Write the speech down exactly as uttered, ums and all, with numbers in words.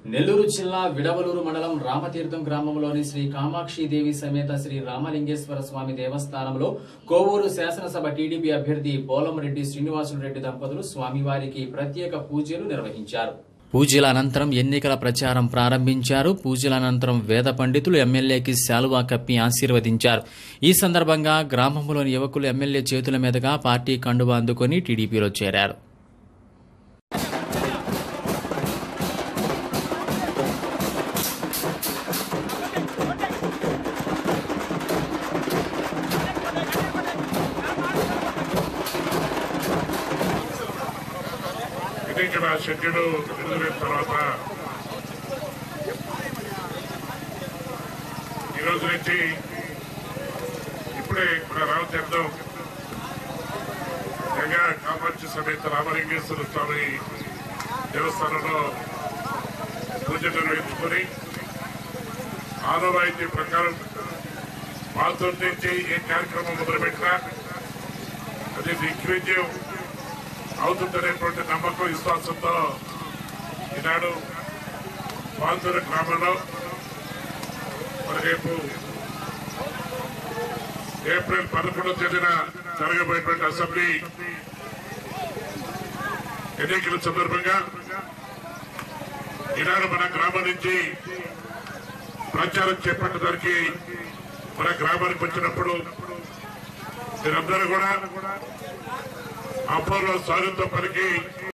నెల్లూరు జిల్లా విడవలూరు మండలం రామతీర్థం గ్రామంలోని శ్రీ కామాక్షిదేవి సమేత శ్రీ రామలింగేశ్వర స్వామి దేవస్థానంలో కోవూరు శాసనసభ టీడీపీ అభ్యర్థి పోలంరెడ్డి శ్రీనివాసులు రెడ్డి దంపతులు స్వామివారికి ప్రత్యేక పూజలు నిర్వహించారు. పూజల అనంతరం ఎన్నికల ప్రచారం ప్రారంభించారు. పూజల అనంతరం వేద పండితులు ఎమ్మెల్యేకి శాలువా కప్పి ఆశీర్వదించారు. ఈ సందర్భంగా గ్రామంలోని యువకులు ఎమ్మెల్యే చేతుల మీదుగా పార్టీ కండువా అందుకుని టీడీపీలో చేరారు. ఎన్నికల షెడ్యూల్ విడుదలైన తర్వాత ఈరోజు నుంచి ఇప్పుడే మన రామతీర్థం గంగా కామాక్షి సమేత రామలింగేశ్వర స్వామి దేవస్థానంలో పూజ నిర్వహించుకొని ఆనవాయితీ ప్రకారం మాతో నుంచి ఏ కార్యక్రమం మొదలుపెట్టినా అది దిగ్విజయం అవుతుందనేటువంటి నమ్మకం విశ్వాసంతో ఈనాడు పాల్తూరు గ్రామంలో మరి రేపు ఏప్రిల్ పదకొండవ తేదీన జరగబోయేటువంటి అసెంబ్లీ ఎన్నికల సందర్భంగా ఈనాడు మన గ్రామం నుంచి ప్రచారం చేపట్టడానికి మన గ్రామానికి వచ్చినప్పుడు మీరందరూ కూడా అపూర్వ స్వాగతం పలికి